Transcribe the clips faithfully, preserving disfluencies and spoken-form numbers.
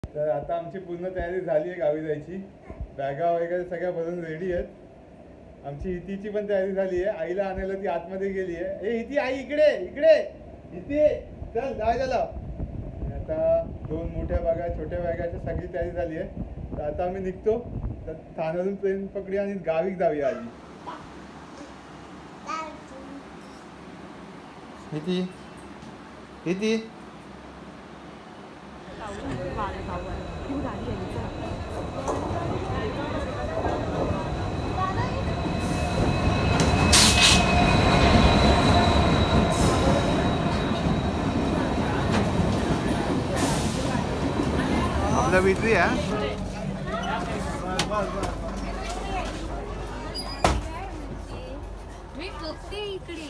तर आता आमची पूर्ण तयारी झाली आहे गावी जायची. बॅगा वगैरे सगळ्या भरून रेडी आहेत. आमची हितीची पण तयारी झाली आहे. आईला आणायला ती आतमध्ये गेली आहे. ए हिती, आई इकडे इकडे, हिती चल जायला. आता दोन मोठ्या बॅगा, छोट्या बॅगाची सगळी तयारी झाली आहे. तर आता आम्ही निघतो. तर ठाण्यावरून ट्रेन पकडी आणि गावी जाऊया आधी. हिती हिती आपला विक्री आहे. मी बघते इकडे.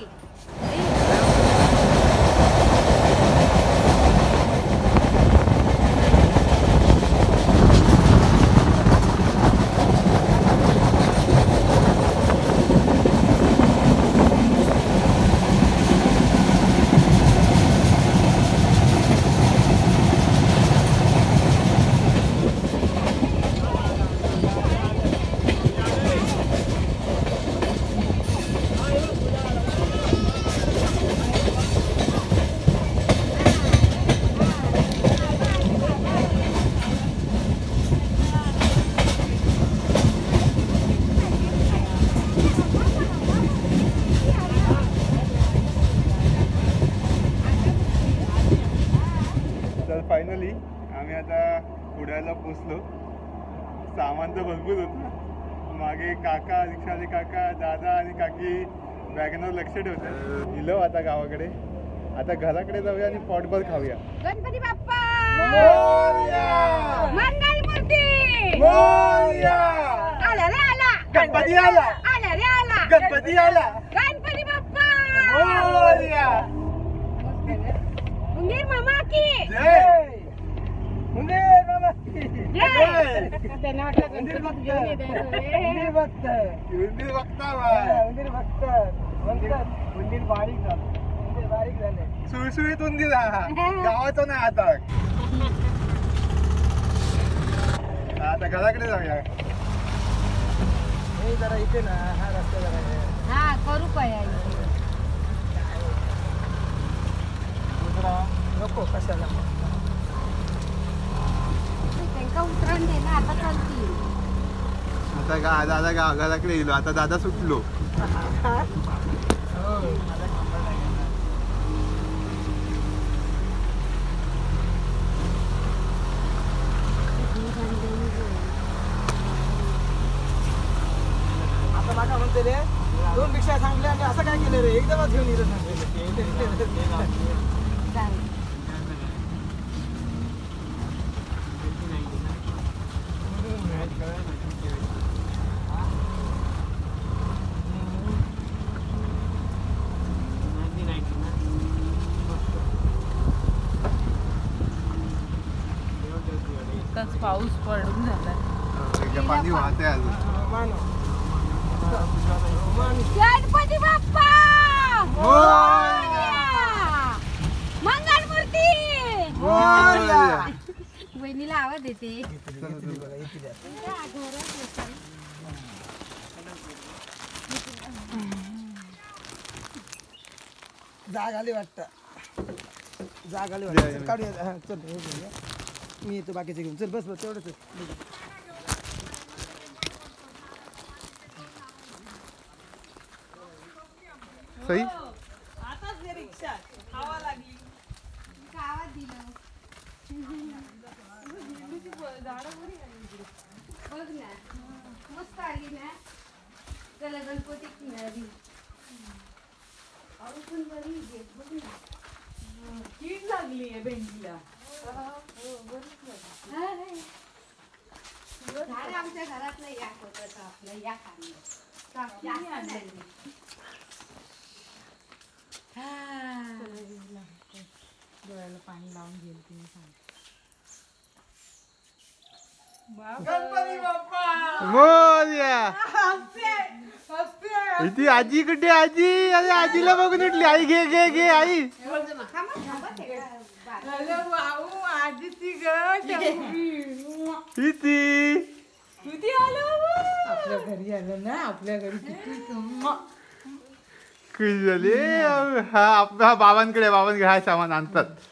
तर फायनली आम्ही आता पुण्याला पोचलो. सामान तर भरपूर होतं. मागे काका, रिक्षावाले काका, दादा आणि काकी वॅगनवर लक्ष ठेवतात. गेलो आता गावाकडे. आता घराकडे जाऊया आणि पोटभर खाऊया. गणपती बाप्पा मोरया! मंगलमूर्ती मोरया! आला रे आला, गणपती आला, आला रे आला, गणपती आला, गणपती बाप्पा मोरया! उंदीर मामा की जय! उंदीर मामा की जय. त्यांना वाटलं उंदीर भक्त. उंदीर भक्त उंदीर बघता बा. उंदीर भक्त म्हणतात उंदीर बारीक झालं, उंदीर बारीक झाले. सुळसुळीत उंदीर हा. गावाचं नाही आता. आता घराकडे जाऊया. हे जरा इथे ना, हा रस्ता जरा हे. हा करू काय आई. दुसरा नको कशाला. त्यांका उतरण दे ना, आता चालतील. आता गा दादा गा घराकडे गेलो. आता दादा सुटलो. हो माझा कंबर लागेल. आता बघा म्हणते रे, दोन रिक्षा सांगल्या आणि असं काय केलं रे, एकदमच घेऊन येतं सांगितलं. चालेल. पाऊस पडून झाला. पाणी वाहते अजून. गणपती बाप्पा मोरया! मंगलमूर्ती मोरया! वहिनीला आवाज येते. जाग आली वाटतं, जाग आली वाटतं. चल काढूया. हा चल हे घेऊया. मी येतो बाकीचे घेऊन. चल बस बस तेवढंच. सई आताच रिक्षा हवा लागली. आवाज दिलं. बघ ना, मस्त आली ना. त्याला गणपती किनारी पण बरी आहे. बघ ना, कीड लागली आहे भेंडीला. झाड आमच्या घरातलं याक होत. आपलं याक आणलं. डोळ्याला पाणी लावून घेईल तुम्ही सांग. गणपती बाप्पा मोरया! हसते हसते. इथे आजी कुठे? आजी, अरे आजीला बघून उठली. आई घे घे घे आई. थांबा थांबा ते. भाऊ आदिती ग इती किती आलो आपल्या घरी आलं ना आपल्या घरी किती गंमत. खुश झाली. हा आप- हा बाबांकडे बाबांकडे हा सामान आणतात.